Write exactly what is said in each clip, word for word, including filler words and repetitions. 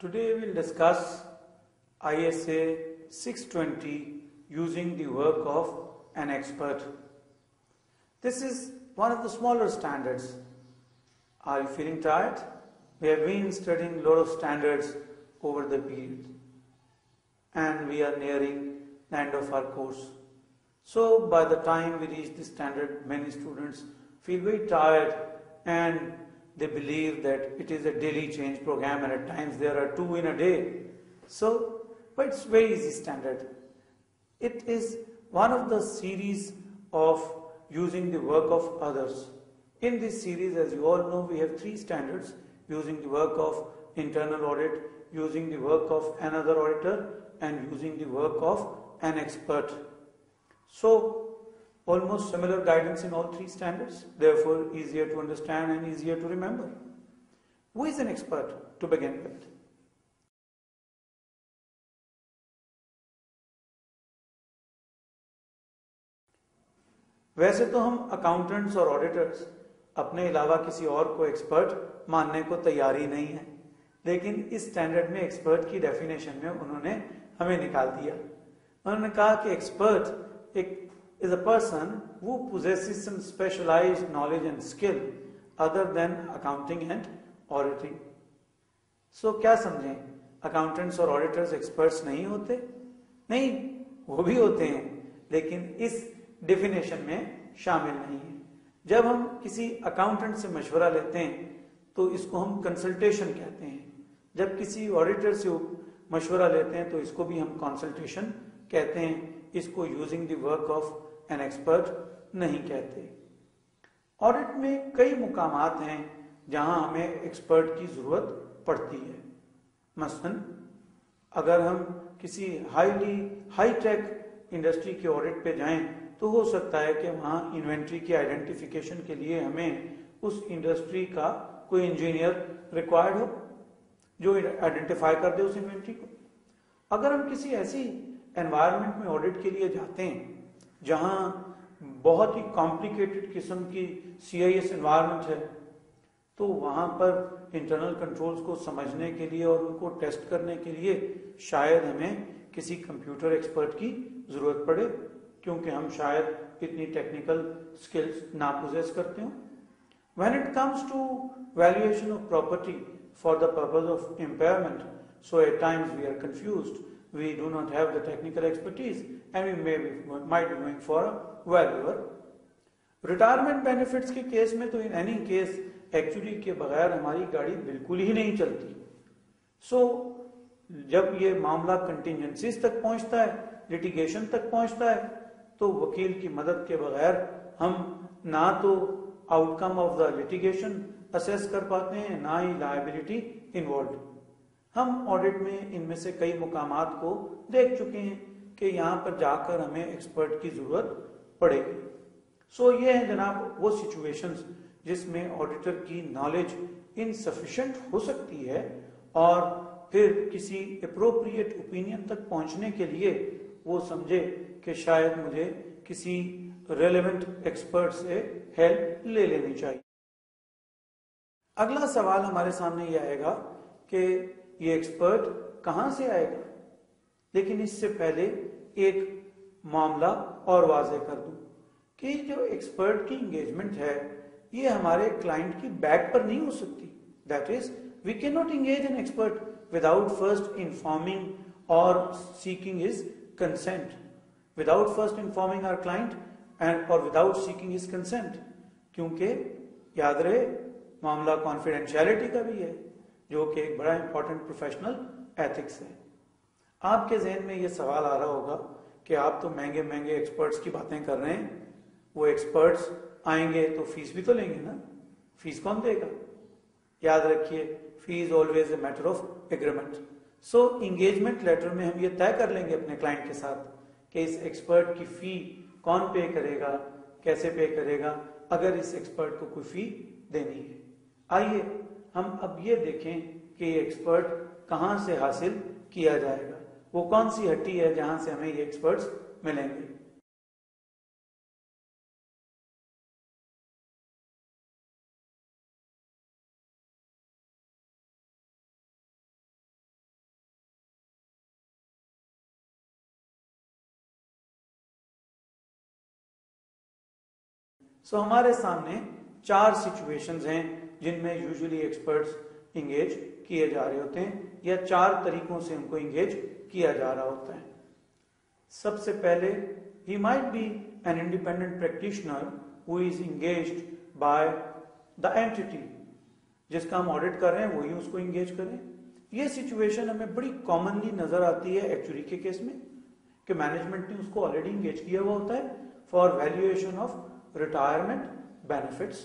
Today we'll discuss I S A six twenty using the work of an expert. This is one of the smaller standards. Are you feeling tired? We have been studying a lot of standards over the period and we are nearing the end of our course. So by the time we reach this standard, many students feel very tired and they believe that it is a daily change program and at times there are two in a day. So, but it's very easy standard. It is one of the series of using the work of others. In this series, as you all know, we have three standards: using the work of internal audit, using the work of another auditor, and using the work of an expert. So, almost similar guidance in all three standards, therefore easier to understand and easier to remember. Who is an expert to begin with? वैसे तो हम accountants और auditors अपने अलावा किसी और को expert मानने को तैयार ही नहीं है, लेकिन इस स्टैंडर्ड में एक्सपर्ट की डेफिनेशन में उन्होंने हमें निकाल दिया। उन्होंने कहा कि एक्सपर्ट एक is a person who possesses some specialized knowledge and skill other than accounting and auditing. So क्या समझें, accountants और auditors experts नहीं होते? नहीं, वो भी होते हैं, लेकिन इस definition में शामिल नहीं है। जब हम किसी accountant से मशवरा लेते हैं तो इसको हम consultation कहते हैं। जब किसी auditor से मशवरा लेते हैं तो इसको भी हम consultation कहते हैं। इसको using the work of an expert नहीं कहते। ऑडिट में कई मुकामात हैं जहां हमें एक्सपर्ट की जरूरत पड़ती है। मसलन अगर हम किसी हाईली हाई टेक इंडस्ट्री के ऑडिट पे जाएं तो हो सकता है कि वहां इन्वेंट्री की आइडेंटिफिकेशन के लिए हमें उस इंडस्ट्री का कोई इंजीनियर रिक्वायर्ड हो जो आइडेंटिफाई कर दे उस इन्वेंट्री को। अगर हम किसी ऐसी एनवायरनमेंट में ऑडिट के लिए जाते हैं जहां बहुत ही कॉम्प्लिकेटेड किस्म की सी आई एस एनवायरनमेंट है, तो वहां पर इंटरनल कंट्रोल्स को समझने के लिए और उनको टेस्ट करने के लिए शायद हमें किसी कंप्यूटर एक्सपर्ट की जरूरत पड़े, क्योंकि हम शायद इतनी टेक्निकल स्किल्स ना पोजेस करते हो। When it comes to valuation of property for the purpose of impairment, so at times we are confused, we do not have the technical expertise and we may be, might be going for a valuer. Retirement benefits के case में तो in any case actually के बगैर हमारी गाड़ी बिल्कुल ही नहीं चलती। So जब ये मामला contingencies तक पहुंचता है, litigation तक पहुंचता है, तो वकील की मदद के बगैर हम ना तो outcome of the litigation assess कर पाते हैं, ना ही liability involved। हम ऑडिट में इनमें से कई मुकामात को देख चुके हैं कि यहाँ पर जाकर हमें एक्सपर्ट की जरूरत पड़ेगी। सो ये है जनाब वो सिचुएशंस जिसमें ऑडिटर की नॉलेज इनसफिशिएंट हो सकती है और फिर किसी अप्रोप्रिएट ओपिनियन तक पहुंचने के लिए वो समझे कि शायद मुझे किसी रेलेवेंट एक्सपर्ट से हेल्प ले लेनी चाहिए। अगला सवाल हमारे सामने ये आएगा कि ये एक्सपर्ट कहां से आएगा, लेकिन इससे पहले एक मामला और वाजे कर दूं कि जो एक्सपर्ट की एंगेजमेंट है ये हमारे क्लाइंट की बैक पर नहीं हो सकती। That is we can not engage an expert without first informing और seeking his consent, without first informing our client and और विदाउट सीकिंग हिज कंसेंट, क्योंकि याद रहे मामला कॉन्फिडेंशियलिटी का भी है जो कि एक बड़ा इंपॉर्टेंट प्रोफेशनल एथिक्स है। आपके जहन में ये सवाल आ रहा होगा कि आप तो महंगे महंगे एक्सपर्ट्स की बातें कर रहे हैं, वो एक्सपर्ट्स आएंगे तो फीस भी तो लेंगे ना, फीस कौन देगा? याद रखिए, fee is always a matter of agreement. So engagement letter में हम ये तय कर लेंगे अपने क्लाइंट के साथ कि इस एक्सपर्ट की फी कौन पे करेगा, कैसे पे करेगा, अगर इस एक्सपर्ट को कोई फी देनी है। आइए हम अब ये देखें कि ये एक्सपर्ट कहां से हासिल किया जाएगा, वो कौन सी हट्टी है जहां से हमें ये एक्सपर्ट्स मिलेंगे। सो so, हमारे सामने चार सिचुएशंस हैं जिनमें यूजुअली एक्सपर्ट्स इंगेज किए जा रहे होते हैं, या चार तरीकों से उनको इंगेज किया जा रहा होता है। सबसे पहले, he might be an independent practitioner who is engaged by the entity, जिसका हम ऑडिट कर रहे हैं वही उसको इंगेज करें। ये सिचुएशन हमें बड़ी कॉमनली नजर आती है एक्चुअरी के केस में, कि मैनेजमेंट ने उसको ऑलरेडी इंगेज किया हुआ होता है for valuation of retirement benefits.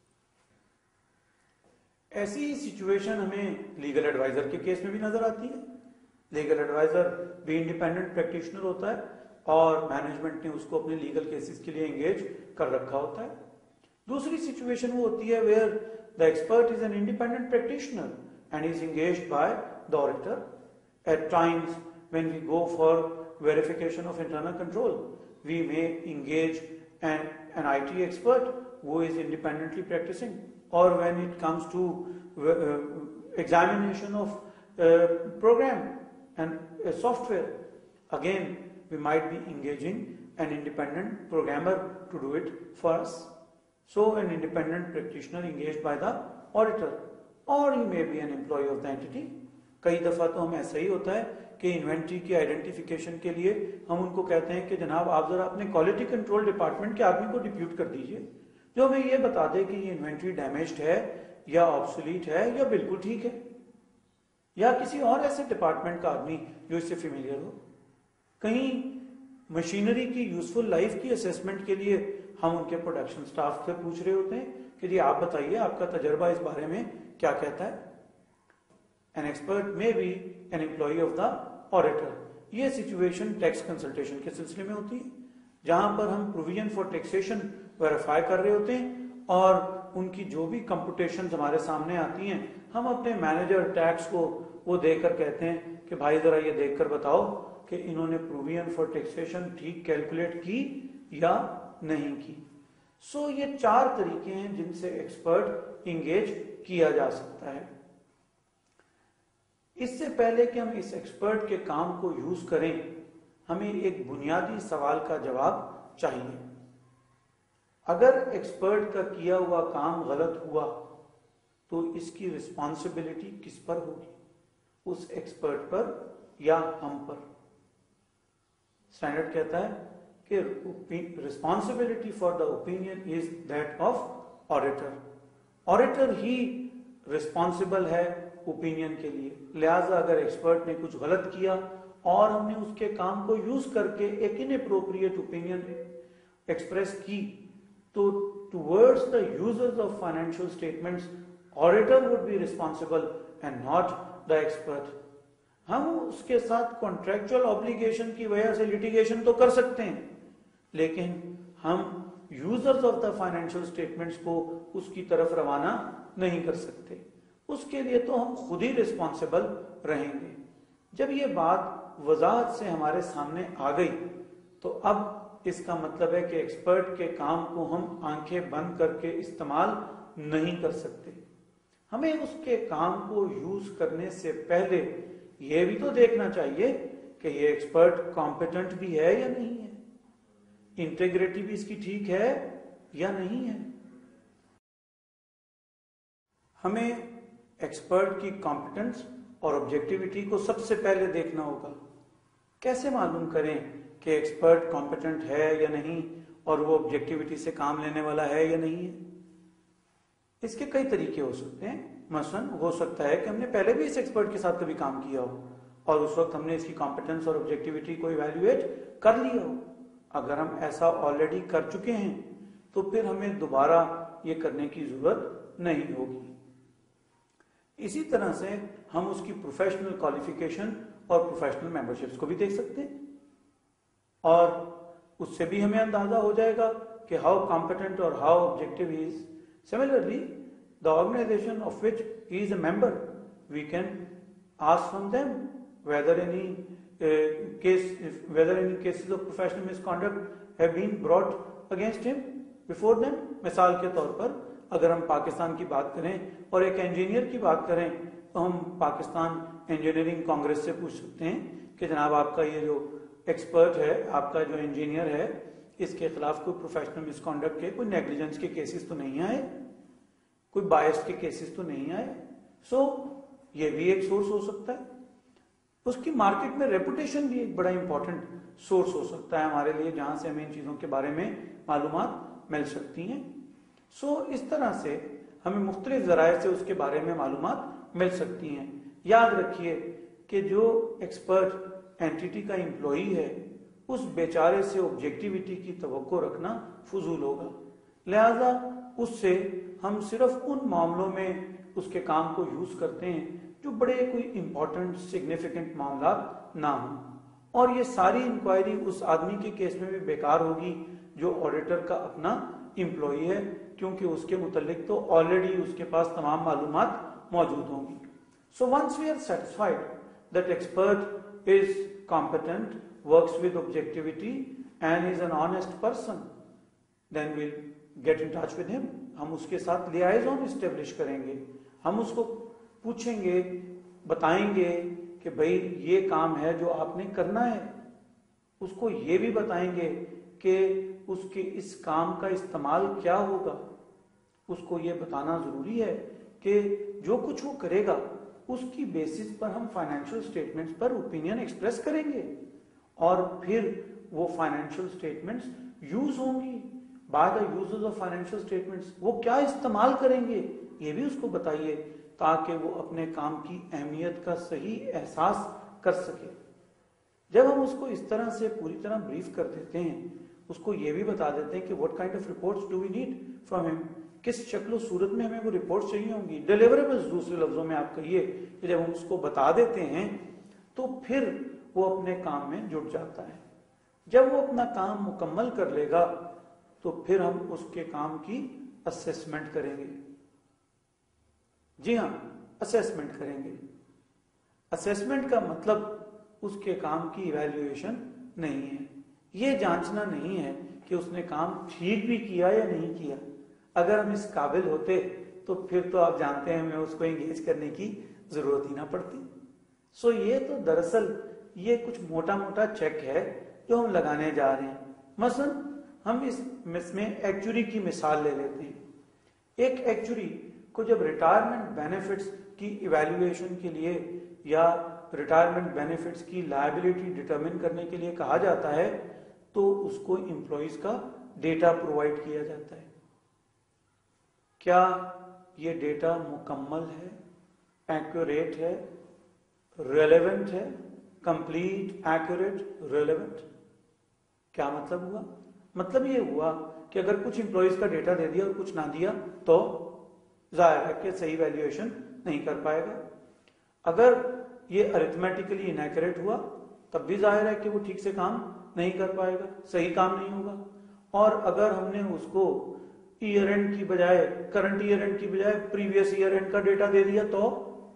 ऐसी ही सिचुएशन हमें लीगल एडवाइजर के केस में भी नजर आती है। लीगल एडवाइजर भी इंडिपेंडेंट प्रैक्टिशनर होता है और मैनेजमेंट ने उसको अपने लीगल केसेस के लिए एंगेज कर रखा होता है। दूसरी सिचुएशन वो होती है where the expert is an independent practitioner and is engaged by the auditor. At times when we go for verification of internal control, we may engage an an IT expert who is independently practicing, or when it comes to uh, examination of uh, program and uh, software, again we might be engaging an independent programmer to do it for us. So an independent practitioner engaged by the auditor, or he may be an employee of the entity. कई दफा तो हमें ऐसा ही होता है कि inventory की identification के लिए हम उनको कहते हैं कि जनाब आप जरा अपने क्वालिटी कंट्रोल डिपार्टमेंट के आदमी को डिप्यूट कर दीजिए जो हमें ये बता दे कि ये इन्वेंट्री डैमेज्ड है या ऑब्सोलीट है या बिल्कुल ठीक है, या किसी और ऐसे डिपार्टमेंट का आदमी जो इससे फेमिलियर हो। कहीं मशीनरी की यूजफुल लाइफ की असेसमेंट के लिए हम उनके प्रोडक्शन स्टाफ से पूछ रहे होते हैं कि जी आप बताइए आपका तजर्बा इस बारे में क्या कहता है। An expert may be an employee of the auditor. ये सिचुएशन टैक्स कंसल्टेशन के सिलसिले में होती है, जहां पर हम प्रोविजन फॉर टैक्सेशन वेरीफाई कर रहे होते हैं और उनकी जो भी कंप्यूटेशन हमारे सामने आती हैं हम अपने मैनेजर टैक्स को वो देखकर कहते हैं कि भाई जरा ये देखकर बताओ कि इन्होंने प्रोविजन फॉर टैक्सेशन ठीक कैलकुलेट की या नहीं की। सो so, ये चार तरीके हैं जिनसे एक्सपर्ट इंगेज किया जा सकता है। इससे पहले कि हम इस एक्सपर्ट के काम को यूज करें, हमें एक बुनियादी सवाल का जवाब चाहिए। अगर एक्सपर्ट का किया हुआ काम गलत हुआ तो इसकी रिस्पॉन्सिबिलिटी किस पर होगी, उस एक्सपर्ट पर या हम पर? स्टैंडर्ड कहता है कि responsibility for the opinion is that of auditor. Auditor ही रिस्पॉन्सिबल है ओपिनियन के लिए। लिहाजा अगर एक्सपर्ट ने कुछ गलत किया और हमने उसके काम को यूज करके एक इनएप्रोप्रिएट ओपिनियन एक्सप्रेस की, तो towards the users of financial statements auditor would be responsible and not the expert. हम उसके साथ कॉन्ट्रेक्चुअल ऑब्लिगेशन की वजह से लिटिगेशन तो कर सकते हैं, लेकिन हम users of the financial statements को उसकी तरफ रवाना नहीं कर सकते। उसके लिए तो हम खुद ही रिस्पॉन्सिबल रहेंगे। जब ये बात वजाहत से हमारे सामने आ गई तो अब इसका मतलब है कि एक्सपर्ट के काम को हम आंखें बंद करके इस्तेमाल नहीं कर सकते। हमें उसके काम को यूज करने से पहले यह भी तो देखना चाहिए कि ये एक्सपर्ट कॉम्पिटेंट भी है या नहीं है, इंटीग्रिटी भी इसकी ठीक है या नहीं है। हमें एक्सपर्ट की कॉम्पिटेंस और ऑब्जेक्टिविटी को सबसे पहले देखना होगा। कैसे मालूम करें कि एक्सपर्ट कॉम्पिटेंट है या नहीं और वो ऑब्जेक्टिविटी से काम लेने वाला है या नहीं है? इसके कई तरीके हो सकते हैं। मसलन हो सकता है कि हमने पहले भी इस एक्सपर्ट के साथ कभी काम किया हो और उस वक्त हमने इसकी कॉम्पिटेंस और ऑब्जेक्टिविटी को इवैल्यूएट कर लिया हो। अगर हम ऐसा ऑलरेडी कर चुके हैं तो फिर हमें दोबारा ये करने की जरूरत नहीं होगी। इसी तरह से हम उसकी प्रोफेशनल क्वालिफिकेशन और प्रोफेशनल मेंबरशिप्स को भी देख सकते हैं और उससे भी हमें अंदाजा हो जाएगा कि हाउ कॉम्पिटेंट और how objective he is. Similarly the organisation of which he is a member, we can ask from them whether any uh, case if, whether any cases of professional misconduct have been brought against him before them। मिसाल के तौर पर अगर हम पाकिस्तान की बात करें और एक इंजीनियर की बात करें तो हम पाकिस्तान इंजीनियरिंग कांग्रेस से पूछ सकते हैं कि जनाब आपका ये जो एक्सपर्ट है, आपका जो इंजीनियर है, اس کے خلاف کوئی پروفیشنل مس کانڈکٹ کے کوئی نیگلیجنس کے کیسز تو نہیں آئے, کوئی بائس کے کیسز تو نہیں آئے. سو یہ بھی ایک سورس ہو سکتا ہے. اس کی مارکیٹ میں ریپوٹیشن بھی ایک بڑا امپورٹنٹ سورس ہو سکتا ہے ہمارے لیے, جہاں سے ہمیں ان چیزوں کے بارے میں معلومات مل سکتی ہیں. سو اس طرح سے ہمیں مختلف ذرائع سے اس کے بارے میں معلومات مل سکتی ہیں. یاد رکھیے کہ جو ایکسپرٹ اینٹیٹی کا امپلائی ہے اس بیچارے سے آبجیکٹیویٹی کی توقع رکھنا فضول ہوگا. لہذا اس سے ہم صرف ان معاملوں میں اس کے کام کو یوز کرتے ہیں جو بڑے کوئی امپورٹنٹ سگنیفیکنٹ معاملات نہ ہوں, اور یہ ساری انکوائری اس آدمی کے کیس میں بھی بیکار ہوگی جو آڈیٹر کا اپنا امپلائی ہے, کیونکہ اس کے متعلق تو آلریڈی اس کے پاس تمام معلومات موجود ہوں گی. So once we are satisfied that expert is competent, works with objectivity and is an honest person, then we'll get in touch with him. ہم اس کے ساتھ liaison establish کریں گے, ہم اس کو پوچھیں گے, بتائیں گے کہ بھئی یہ کام ہے جو آپ نے کرنا ہے, اس کو یہ بھی بتائیں گے کہ اس کے اس کام کا استعمال کیا ہوگا. اس کو یہ بتانا ضروری ہے کہ جو کچھ وہ کرے گا اس کی بیسس پر ہم فائنینشیل اسٹیٹمنٹس پر اوپینین ایکسپریس کریں گے, اور پھر وہ فائنینشیل اسٹیٹمنٹس یوز ہوں گی. بائی دا یوزز آف فائنینشیل اسٹیٹمنٹس وہ کیا استعمال کریں گے یہ بھی اس کو بتائیے, تاکہ وہ اپنے کام کی اہمیت کا صحیح احساس کر سکے. جب ہم اس کو اس طرح سے پوری طرح بریف کر دیتے ہیں, اس کو یہ بھی بتا دیتے ہیں کہ what kind of reports do we need from him, کس شکل و صورت میں ہمیں وہ رپورٹس چاہیے ہوں گی. ڈیلیوریبلز دوسرے لفظوں میں آپ کہیے کہ جب ہم اس کو بتا دیتے ہیں تو پھر وہ اپنے کام میں جٹ جاتا ہے. جب وہ اپنا کام مکمل کر لے گا تو پھر ہم اس کے کام کی اسیسمنٹ کریں گے. جی ہاں, اسیسمنٹ کریں گے. اسیسمنٹ کا مطلب اس کے کام کی ایویلیویشن نہیں ہے, یہ جانچنا نہیں ہے کہ اس نے کام ٹھیک بھی کیا یا نہیں کیا. اگر ہم اس قابل ہوتے تو پھر تو آپ جانتے ہیں ہمیں اس کو انگیج کرنے کی ضرورت ہی نہ پڑتی. سو یہ تو دراصل یہ کچھ موٹا موٹا چیک ہے جو ہم لگانے جا رہے ہیں. مثلا ہم اس میں ایکچوری کی مثال لے لیتے ہیں. ایک ایکچوری کو جب ریٹائرمنٹ بینیفٹس کی ایویلیویشن کے لیے یا ریٹائرمنٹ بینیفٹس کی لائبلٹی ڈٹرمن کرنے کے لیے کہا جاتا ہے تو اس کو امپلائیز کا ڈیٹا پرووائڈ کیا جاتا ہے. کیا یہ ڈیٹا مکمل ہے, ایکوریٹ ہے, ریلیونٹ ہے, کمپلیٹ, ایکوریٹ, ریلیونٹ؟ کیا مطلب ہوا؟ مطلب یہ ہوا کہ اگر کچھ امپلائیز کا ڈیٹا دے دیا اور کچھ نہ دیا تو ظاہر ہے کہ صحیح ویلیویشن نہیں کر پائے گا. اگر یہ ارتھمیٹیکلی انیکوریٹ ہوا تب بھی ظاہر ہے کہ وہ ٹھیک سے کام نہیں کر پائے گا, صحیح کام نہیں ہوگا. اور اگر ہم نے اس کو ایئر اینڈ کی بجائے کرنٹ ایئر اینڈ کی بجائے پریویس ایئر اینڈ کا ڈیٹا دے دیا تو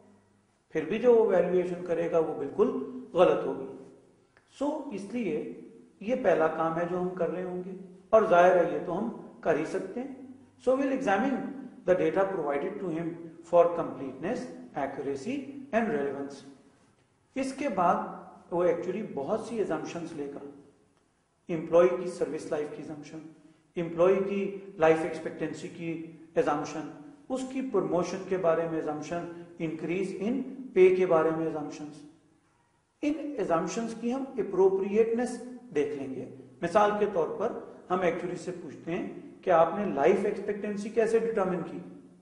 پھر بھی جو وہ ویلیویشن کرے گا وہ بالکل غلط ہوگی. سو اس لیے یہ پہلا کام ہے جو ہم کر رہے ہوں گے, اور ظاہر ہے یہ تو ہم کر ہی سکتے ہیں. So we'll examine the data provided to ہم for completeness, accuracy and relevance. اس کے بعد وہ ایکچولی بہت سی ایزمپشنز لے گا. امپلائی کی سروس لائف کی ایزمپشن, امپلائی کی لائف ایکسپیکٹنسی کی ایزمپشن, اس کی پروموشن کے بارے میں ایزمپشن, انکریز ان پے کے بارے میں ایزمپشنز. ان ایزمپشنز کی ہم اپروپریٹنس دیکھ لیں گے. مثال کے طور پر ہم ایکچولی سے پوچھتے ہیں کہ آپ نے لائف ایکسپیکٹنسی کیسے ڈٹرمن کی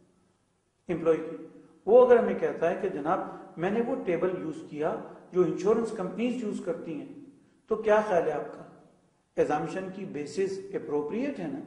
امپلائی کی. وہ اگر ہمیں کہتا ہے کہ جناب میں نے وہ ٹیبل یوز کیا جو انشورنس کمپنیز یوز کرتی ہیں, تو کیا خیال ہے آپ کا؟ ایزمپشن کی بیسس اپروپریٹ ہے نا؟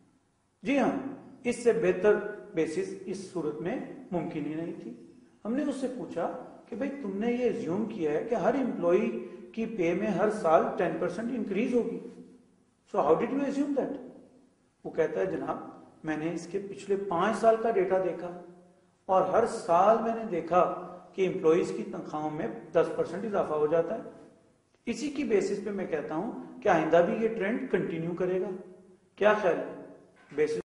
جی ہاں, اس سے بہتر بیسس اس صورت میں ممکن ہی نہیں تھی. ہم نے اس سے پوچھا کہ بھئی تم نے یہ ایزیوم کیا ہے کہ ہر امپلائی کی پے میں ہر سال ٹین پرسینٹ انکریز ہوگی, so how did you assume that? وہ کہتا ہے جناب میں نے اس کے پچھلے پانچ سال کا ڈیٹا دیکھا اور ہر سال میں نے دیکھا کہ امپلائیز کی تنخواہوں میں دس پرسینٹ اضافہ ہو جاتا ہے. اسی کی بیسس پہ میں کہتا ہوں کہ آئندہ بھی یہ ٹرینڈ کنٹینیو کرے گا. کیا خیال ہے؟ بیسس